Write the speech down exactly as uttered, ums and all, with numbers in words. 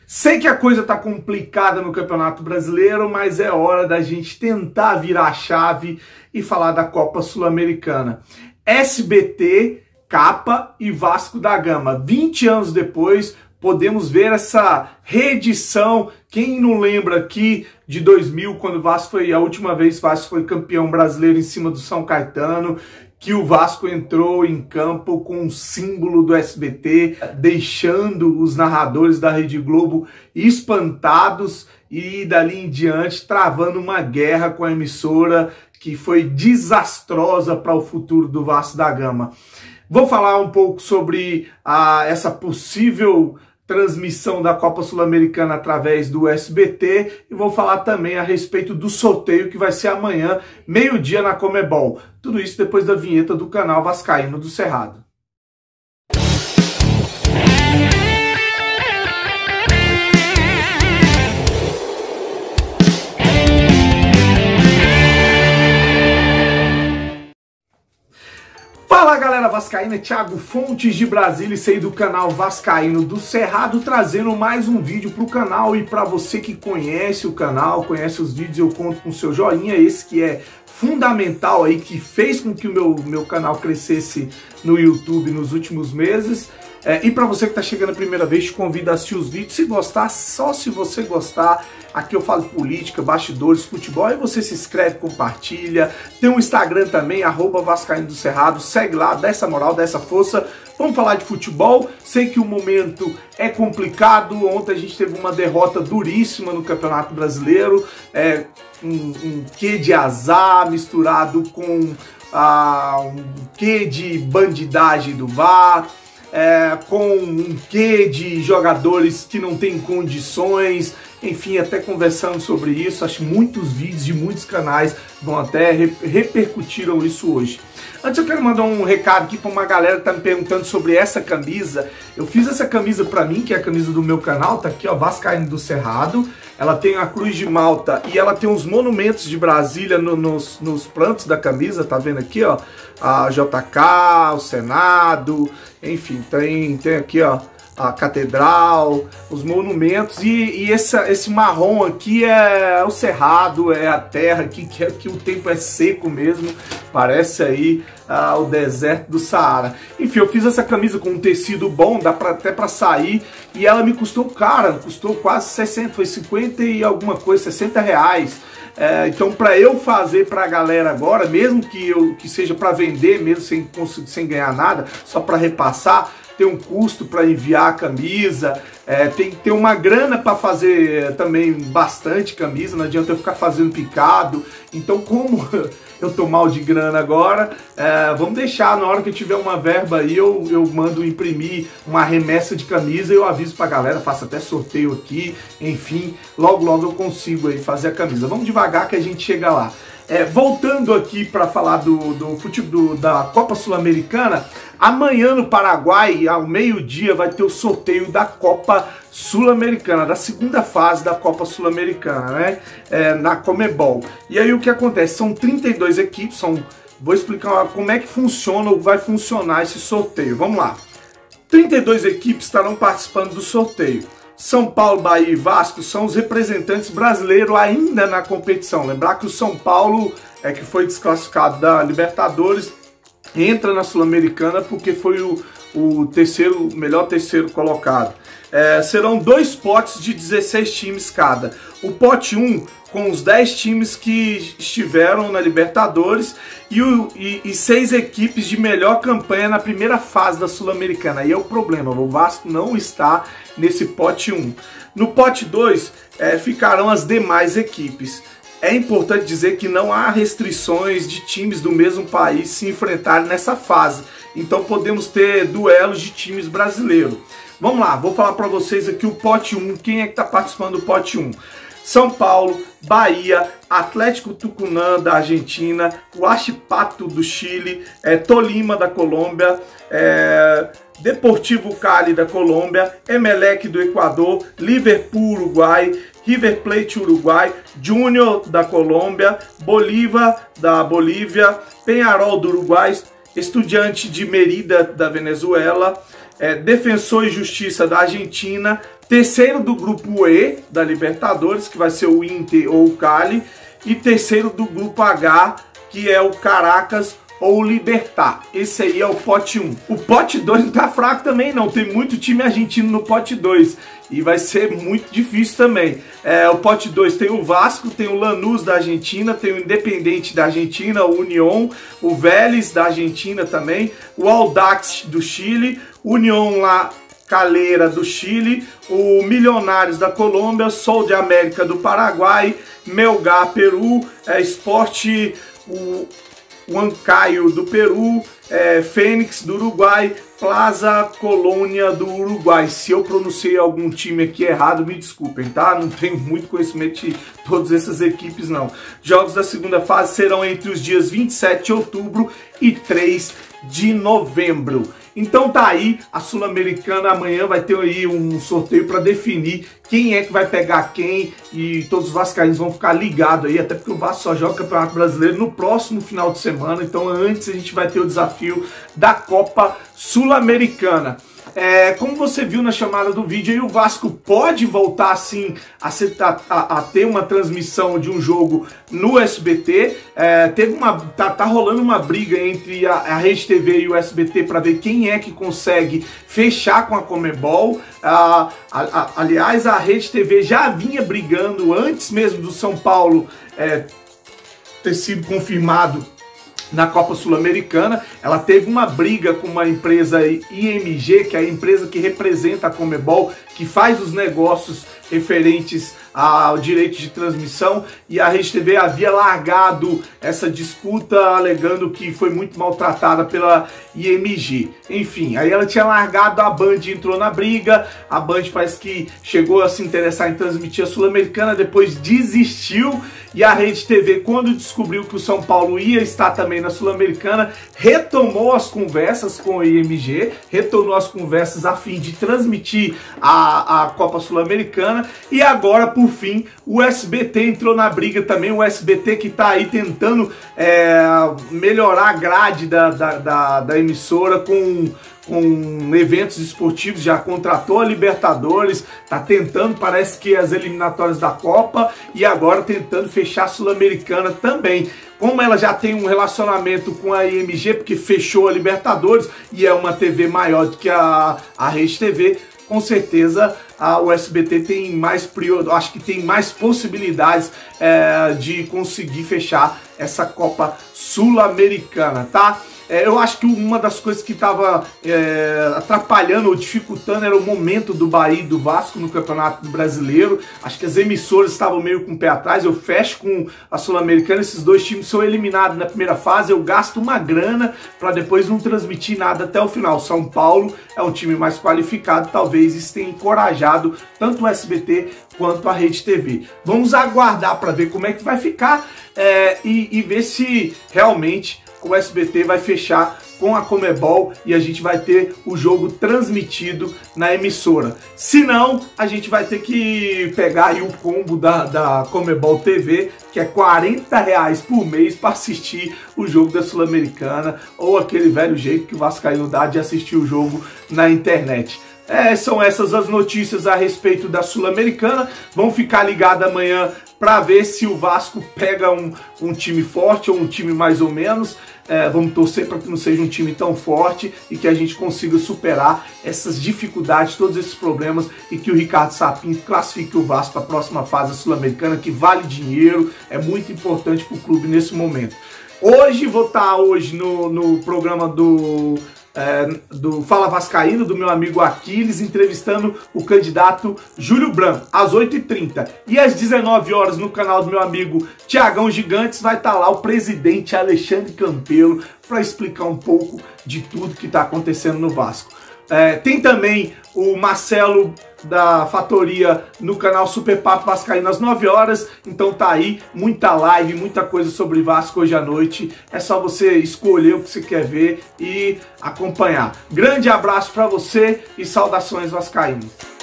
Sei que a coisa tá complicada no Campeonato Brasileiro, mas é hora da gente tentar virar a chave e falar da Copa Sul-Americana. S B T, Capa e Vasco da Gama. vinte anos depois, podemos ver essa reedição. Quem não lembra aqui de dois mil, quando o Vasco foi, a última vez o Vasco foi campeão brasileiro em cima do São Caetano, que o Vasco entrou em campo com o símbolo do S B T, deixando os narradores da Rede Globo espantados e dali em diante travando uma guerra com a emissora que foi desastrosa para o futuro do Vasco da Gama. Vou falar um pouco sobre a, essa possível transmissão da Copa Sul-Americana através do S B T e vou falar também a respeito do sorteio que vai ser amanhã, meio-dia na Comebol. Tudo isso depois da vinheta do canal Vascaíno do Cerrado. Fala galera vascaína, Thiago Fontes de Brasília, e aí do canal Vascaíno do Cerrado, trazendo mais um vídeo para o canal. E para você que conhece o canal, conhece os vídeos, eu conto com o seu joinha, esse que é fundamental aí, que fez com que o meu, meu canal crescesse no YouTube nos últimos meses. É, e para você que está chegando a primeira vez, te convido a assistir os vídeos. Se gostar, só se você gostar. Aqui eu falo política, bastidores, futebol, e você se inscreve, compartilha. Tem um Instagram também, arroba Vascaíno do Cerrado. Segue lá, dá essa moral, dá essa força. Vamos falar de futebol. Sei que o momento é complicado. Ontem a gente teve uma derrota duríssima no Campeonato Brasileiro. É, um, um quê de azar misturado com ah, um quê de bandidagem do V A R. É, com um quê de jogadores que não têm condições, enfim, até conversando sobre isso. Acho que muitos vídeos de muitos canais vão até re repercutiram isso hoje. Antes eu quero mandar um recado aqui para uma galera que tá me perguntando sobre essa camisa. Eu fiz essa camisa para mim, que é a camisa do meu canal, tá aqui ó, Vascaíno do Cerrado. Ela tem a Cruz de Malta e ela tem os monumentos de Brasília no, nos, nos plantos da camisa, tá vendo aqui ó, a J K, o Senado, enfim, tem, tem aqui ó, a Catedral, os monumentos, e, e essa, esse marrom aqui é o Cerrado, é a terra aqui, que, é, que o tempo é seco mesmo, parece aí ah, o deserto do Saara. Enfim, eu fiz essa camisa com um tecido bom, dá pra, até pra sair, e ela me custou cara, custou quase sessenta, foi cinquenta e alguma coisa, sessenta reais. É, então, para eu fazer para a galera agora, mesmo que, eu, que seja para vender, mesmo sem, sem ganhar nada, só para repassar, tem um custo para enviar a camisa, é, tem que ter uma grana para fazer também bastante camisa, não adianta eu ficar fazendo picado. Então, como eu tô mal de grana agora, é, vamos deixar, na hora que eu tiver uma verba aí, eu, eu mando imprimir uma remessa de camisa e eu aviso pra galera, faço até sorteio aqui, enfim, logo logo eu consigo aí fazer a camisa. Vamos devagar que a gente chega lá. É, voltando aqui para falar do, do futebol do, da Copa Sul-Americana, amanhã no Paraguai, ao meio-dia, vai ter o sorteio da Copa Sul-Americana, da segunda fase da Copa Sul-Americana, né? É, na Comebol. E aí o que acontece? São trinta e duas equipes, são, vou explicar como é que funciona ou vai funcionar esse sorteio. Vamos lá. trinta e duas equipes estarão participando do sorteio. São Paulo, Bahia e Vasco são os representantes brasileiros ainda na competição. Lembrar que o São Paulo, é que foi desclassificado da Libertadores, entra na Sul-Americana porque foi o, o terceiro, melhor terceiro colocado. É, serão dois potes de dezesseis times cada. O pote um com os dez times que estiveram na Libertadores e, o, e, e seis equipes de melhor campanha na primeira fase da Sul-Americana. Aí é o problema, o Vasco não está nesse pote um. No pote dois é, ficarão as demais equipes. É importante dizer que não há restrições de times do mesmo país se enfrentarem nessa fase. Então podemos ter duelos de times brasileiros. Vamos lá, vou falar para vocês aqui o pote um. Quem é que está participando do pote um? São Paulo, Bahia, Atlético Tucumã da Argentina, Huachipato do Chile, é, Tolima da Colômbia, é, Deportivo Cali da Colômbia, Emelec do Equador, Liverpool Uruguai, River Plate Uruguai, Junior da Colômbia, Bolívar da Bolívia, Peñarol do Uruguai, Estudiante de Merida da Venezuela, é, Defensor e Justiça da Argentina, Terceiro do grupo E da Libertadores, que vai ser o Inter ou o Cali. E terceiro do grupo H, que é o Caracas ou o Libertad. Esse aí é o pote um. O pote dois não tá fraco também não, tem muito time argentino no pote dois. E vai ser muito difícil também. É, o pote dois tem o Vasco, tem o Lanús da Argentina, tem o Independente da Argentina, o Unión, o Vélez da Argentina também, o Audax do Chile, Unión La Calera do Chile, o Milionários da Colômbia, Sol de América do Paraguai, Melgar Peru, é, Sport, o Huancayo do Peru, é, Fênix do Uruguai, Plaza Colônia do Uruguai. Se eu pronunciei algum time aqui errado, me desculpem, tá? Não tenho muito conhecimento de todas essas equipes, não. Jogos da segunda fase serão entre os dias vinte e sete de outubro e três de novembro. Então tá aí, a Sul-Americana amanhã vai ter aí um sorteio para definir quem é que vai pegar quem, e todos os vascaínos vão ficar ligados aí, até porque o Vasco só joga o Campeonato Brasileiro no próximo final de semana, então antes a gente vai ter o desafio da Copa Sul-Americana. É, como você viu na chamada do vídeo, aí o Vasco pode voltar assim a, ser, a, a, a ter uma transmissão de um jogo no S B T. É, teve uma, tá, tá rolando uma briga entre a, a Rede T V e o S B T para ver quem é que consegue fechar com a Conmebol. A, a, a, aliás, a Rede T V já vinha brigando antes mesmo do São Paulo é, ter sido confirmado na Copa Sul-Americana. Ela teve uma briga com uma empresa I M G, que é a empresa que representa a Conmebol, que faz os negócios referentes ao direito de transmissão, e a Rede T V havia largado essa disputa alegando que foi muito maltratada pela I M G. Enfim, aí ela tinha largado, a Band entrou na briga, a Band parece que chegou a se interessar em transmitir a Sul-Americana, depois desistiu, e a Rede T V, quando descobriu que o São Paulo ia estar também na Sul-Americana, retomou as conversas com a I M G, retornou as conversas a fim de transmitir a, a Copa Sul-Americana, e agora, por fim, o S B T entrou na briga também, o S B T que está aí tentando é, melhorar a grade da, da, da, da emissora com, com eventos esportivos, já contratou a Libertadores, está tentando, parece que as eliminatórias da Copa, e agora tentando fechar a Sul-Americana também. Como ela já tem um relacionamento com a I M G, porque fechou a Libertadores e é uma T V maior do que a, a Rede T V, com certeza a, o S B T tem mais prior, acho que tem mais possibilidades é, de conseguir fechar essa Copa Sul-Americana, tá? É, eu acho que uma das coisas que estava é, atrapalhando ou dificultando era o momento do Bahia e do Vasco no Campeonato Brasileiro. Acho que as emissoras estavam meio com o pé atrás. Eu fecho com a Sul-Americana, esses dois times são eliminados na primeira fase, eu gasto uma grana para depois não transmitir nada até o final. São Paulo é um time mais qualificado, talvez isso tenha encorajado tanto o S B T quanto a Rede T V. Vamos aguardar para ver como é que vai ficar é, e, e ver se realmente o S B T vai fechar com a Conmebol e a gente vai ter o jogo transmitido na emissora. Se não, a gente vai ter que pegar aí o combo da, da Conmebol T V, que é quarenta reais por mês para assistir o jogo da Sul-Americana, ou aquele velho jeito que o vascaíno dá de assistir o jogo na internet. É, são essas as notícias a respeito da Sul-Americana. Vamos ficar ligado amanhã para ver se o Vasco pega um, um time forte ou um time mais ou menos. É, vamos torcer para que não seja um time tão forte e que a gente consiga superar essas dificuldades, todos esses problemas, e que o Ricardo Sapinto classifique o Vasco para a próxima fase Sul-Americana, que vale dinheiro, é muito importante para o clube nesse momento. Hoje vou estar hoje no, no programa do... É, do Fala Vascaíno, do meu amigo Aquiles, entrevistando o candidato Júlio Branco, às oito e trinta. E às dezenove horas, no canal do meu amigo Tiagão Gigantes, vai estar lá o presidente Alexandre Campelo para explicar um pouco de tudo que está acontecendo no Vasco. É, tem também o Marcelo da Fatoria no canal Super Papo Vascaíno às nove horas, então tá aí, muita live, muita coisa sobre Vasco hoje à noite, é só você escolher o que você quer ver e acompanhar. Grande abraço para você e saudações vascaínos.